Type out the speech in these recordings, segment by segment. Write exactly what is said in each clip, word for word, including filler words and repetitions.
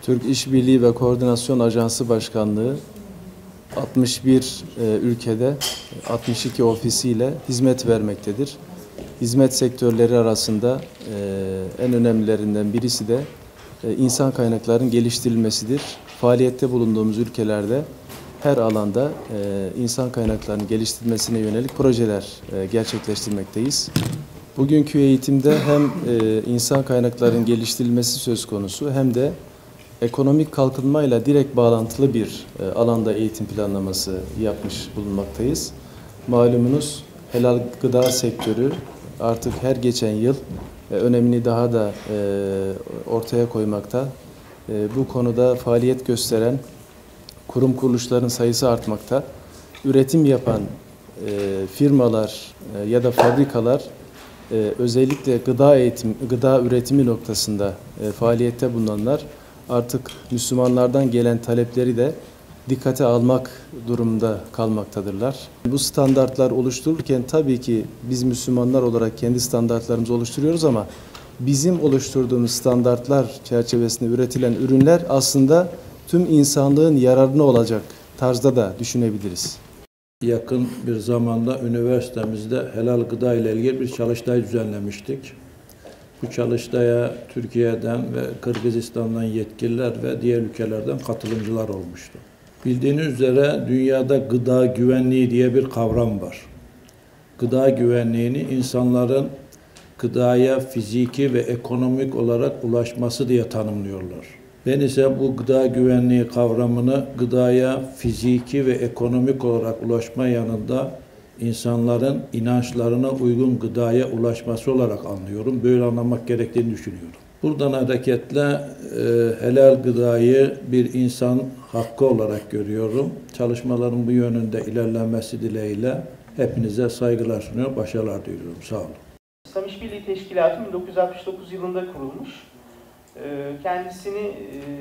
Türk İşbirliği ve Koordinasyon Ajansı Başkanlığı altmış bir e, ülkede altmış iki ofisiyle hizmet vermektedir. Hizmet sektörleri arasında e, en önemlilerinden birisi de e, insan kaynaklarının geliştirilmesidir. Faaliyette bulunduğumuz ülkelerde her alanda e, insan kaynaklarının geliştirilmesine yönelik projeler e, gerçekleştirmekteyiz. Bugünkü eğitimde hem e, insan kaynaklarının geliştirilmesi söz konusu hem de ekonomik kalkınmayla direkt bağlantılı bir e, alanda eğitim planlaması yapmış bulunmaktayız. Malumunuz helal gıda sektörü artık her geçen yıl e, önemini daha da e, ortaya koymakta. E, bu konuda faaliyet gösteren kurum kuruluşların sayısı artmakta. Üretim yapan e, firmalar e, ya da fabrikalar e, özellikle gıda eğitim, gıda üretimi noktasında e, faaliyette bulunanlar artık Müslümanlardan gelen talepleri de dikkate almak durumunda kalmaktadırlar. Bu standartlar oluşturulurken tabii ki biz Müslümanlar olarak kendi standartlarımızı oluşturuyoruz ama bizim oluşturduğumuz standartlar çerçevesinde üretilen ürünler aslında tüm insanlığın yararına olacak tarzda da düşünebiliriz. Yakın bir zamanda üniversitemizde helal gıda ile ilgili bir çalıştay düzenlemiştik. Bu çalıştaya Türkiye'den ve Kırgızistan'dan yetkililer ve diğer ülkelerden katılımcılar olmuştu. Bildiğiniz üzere dünyada gıda güvenliği diye bir kavram var. Gıda güvenliğini insanların gıdaya fiziki ve ekonomik olarak ulaşması diye tanımlıyorlar. Ben ise bu gıda güvenliği kavramını gıdaya fiziki ve ekonomik olarak ulaşma yanında insanların inançlarına uygun gıdaya ulaşması olarak anlıyorum. Böyle anlamak gerektiğini düşünüyorum. Buradan hareketle e, helal gıdayı bir insan hakkı olarak görüyorum. Çalışmaların bu yönünde ilerlenmesi dileğiyle hepinize saygılar sunuyorum, başarılar diliyorum. Sağ olun. İslam İşbirliği Teşkilatı bin dokuz yüz altmış dokuz yılında kurulmuş. Kendisini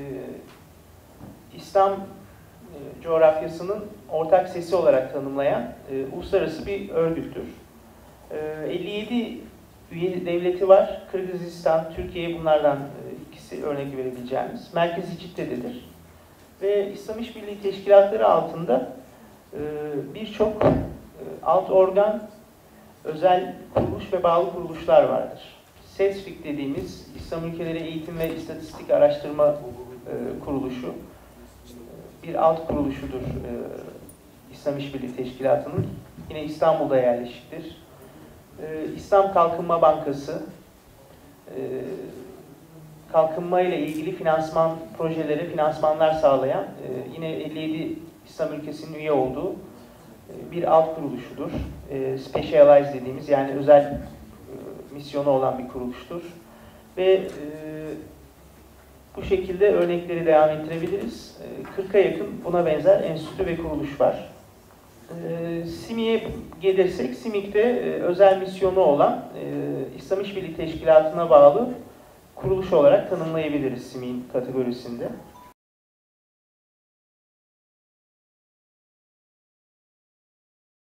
İslam coğrafyasının ortak sesi olarak tanımlayan uluslararası bir örgüttür. elli yedi üye devleti var. Kırgızistan, Türkiye bunlardan ikisi örnek verebileceğimiz. Merkezi Cidde'dedir. Ve İslam İşbirliği Teşkilatları altında birçok alt organ, özel kuruluş ve bağlı kuruluşlar vardır. SESFİK dediğimiz İslam Ülkeleri Eğitim ve İstatistik Araştırma e, Kuruluşu bir alt kuruluşudur e, İslam İşbirliği Teşkilatı'nın. Yine İstanbul'da yerleşiktir. E, İslam Kalkınma Bankası e, kalkınma ile ilgili finansman projelere finansmanlar sağlayan e, yine elli yedi İslam ülkesinin üye olduğu e, bir alt kuruluşudur. E, specialized dediğimiz yani özel e, misyonu olan bir kuruluştur. Ve e, bu şekilde örnekleri devam ettirebiliriz. kırka yakın buna benzer enstitü ve kuruluş var. E, SİMİ'ye gelirsek, SİMİK'te e, özel misyonu olan e, İslam İşbirliği Teşkilatı'na bağlı kuruluş olarak tanımlayabiliriz SİMİK'in kategorisinde.